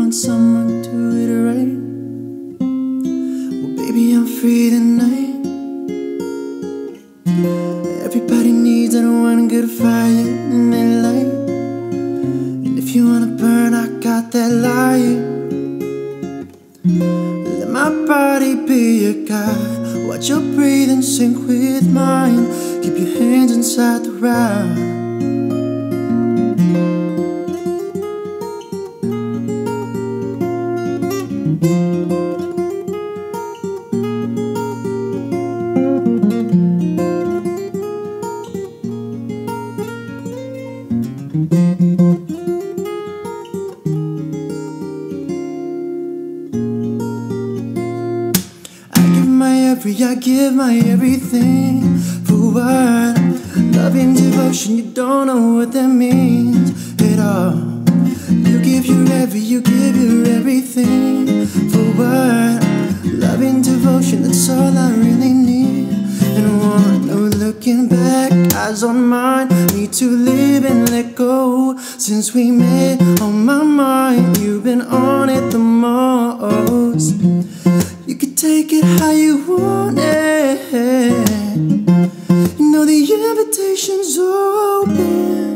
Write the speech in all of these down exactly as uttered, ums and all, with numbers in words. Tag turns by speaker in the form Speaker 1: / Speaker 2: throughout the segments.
Speaker 1: find someone to iterate. Well, baby, I'm free tonight. Everybody needs that one good fire in their life. And if you wanna burn, I got that light. Let my body be your guide. Watch your breathing sync with mine. Keep your hands inside the ride. I give my everything. For what? Love and devotion, you don't know what that means at all. You give your every, you give your everything. For what? Love and devotion, that's all I really need. And I wanna know, looking back, eyes on mine. Need to live and let go. Since we met, on my mind, you've been on it the most. You could take it how you want it. You know the invitation's open.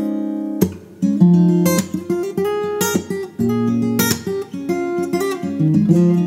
Speaker 1: Mm-hmm.